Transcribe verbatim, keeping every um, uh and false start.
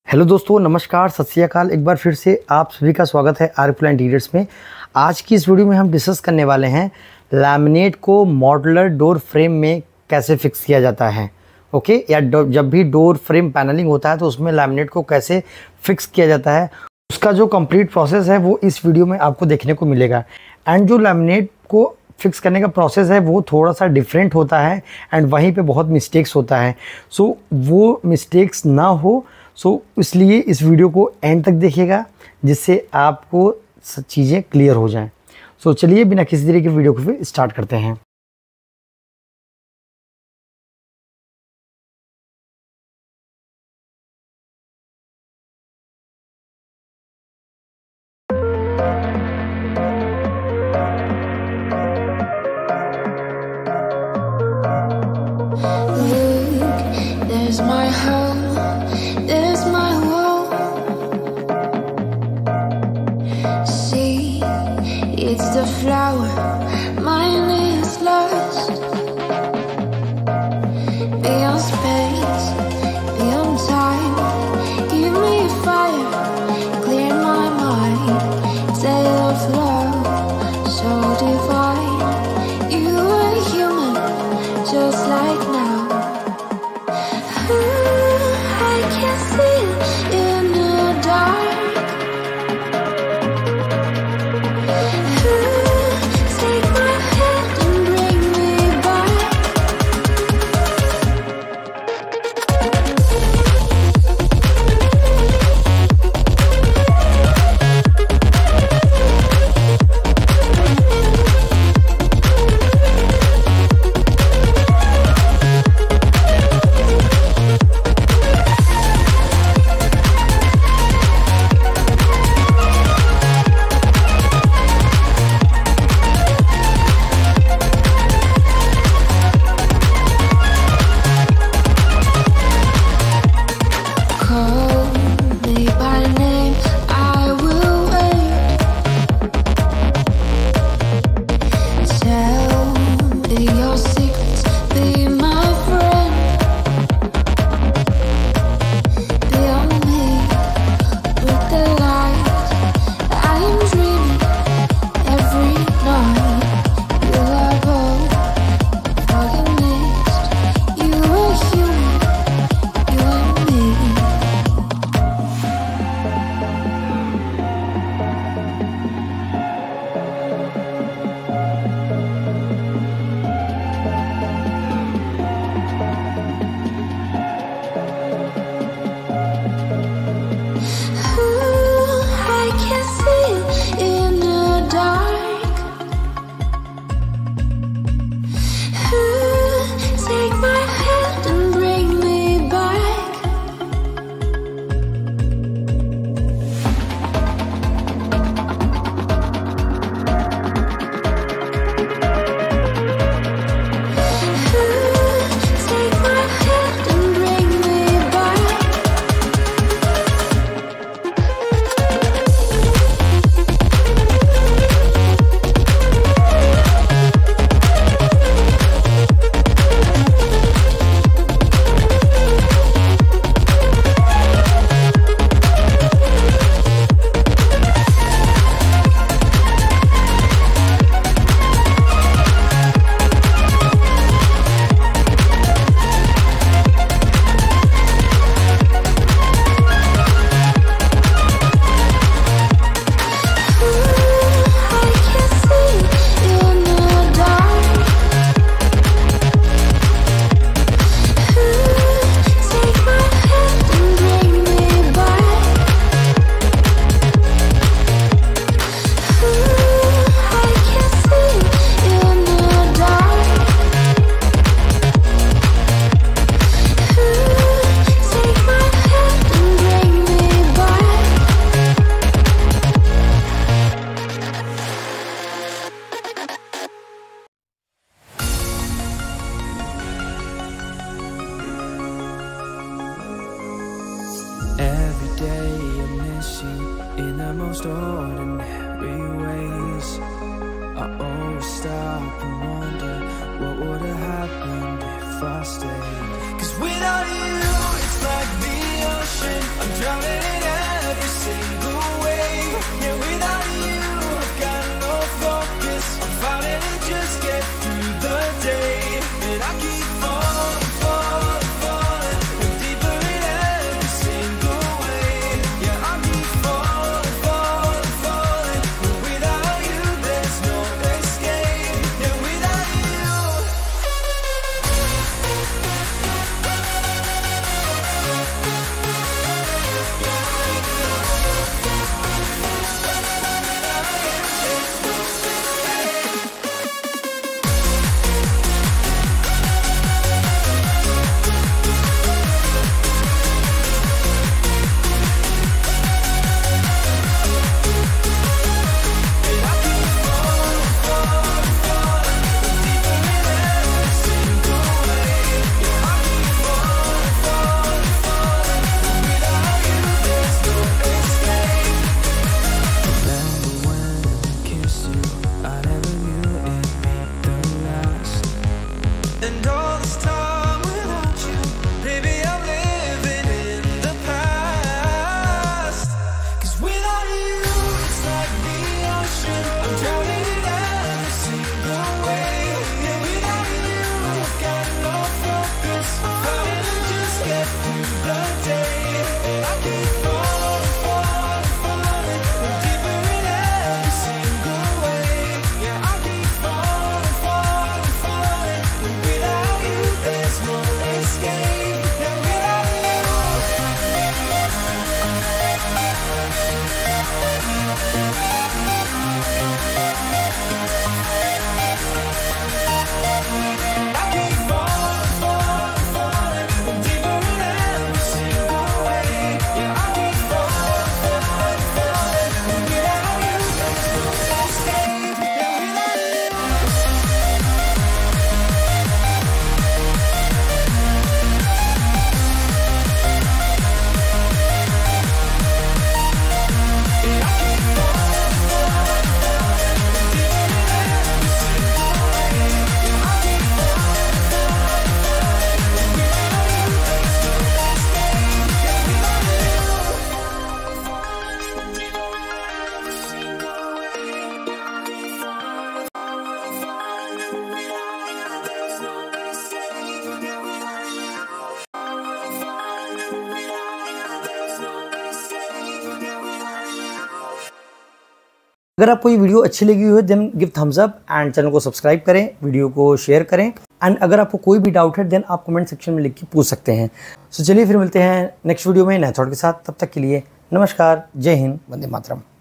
हेलो दोस्तों, नमस्कार, सत श्री अकाल। एक बार फिर से आप सभी का स्वागत है आर प्लान इंटीरियर्स में। आज की इस वीडियो में हम डिस्कस करने वाले हैं लैमिनेट को मॉड्यूलर डोर फ्रेम में कैसे फिक्स किया जाता है। ओके, या जब भी डोर फ्रेम पैनलिंग होता है तो उसमें लैमिनेट को कैसे फिक्स किया जाता है, उसका जो कंप्लीट प्रोसेस है वो इस वीडियो में आपको देखने को मिलेगा। एंड जो लैमिनेट को फिक्स करने का प्रोसेस है वो थोड़ा सा डिफरेंट होता है एंड वहीं पे बहुत मिस्टेक्स होता है। सो so, वो मिस्टेक्स ना हो, सो so, इसलिए इस वीडियो को एंड तक देखिएगा जिससे आपको चीज़ें क्लियर हो जाएं। सो so, चलिए बिना किसी देरी के वीडियो को फिर स्टार्ट करते हैं। It's the flower, mine is lost. Beyond space, beyond time, give me fire, clear my mind. Tale of love, so divine. You are human, just like now. Ooh, I can see it in the dark. In the most ordinary ways, I always stop and wonder what would have happened if I stayed. 'Cause without you, it's like the ocean, I'm drowning अगर आपको ये वीडियो अच्छी लगी हुई है then give thumbs up and channel को subscribe करें, video को शेयर करें एंड अगर आपको कोई भी डाउट है देन आप कमेंट सेक्शन में लिख के पूछ सकते हैं। सो चलिए फिर मिलते हैं नेक्स्ट वीडियो में नए थॉट के साथ, तब तक के लिए नमस्कार, जय हिंद, वंदे मातरम।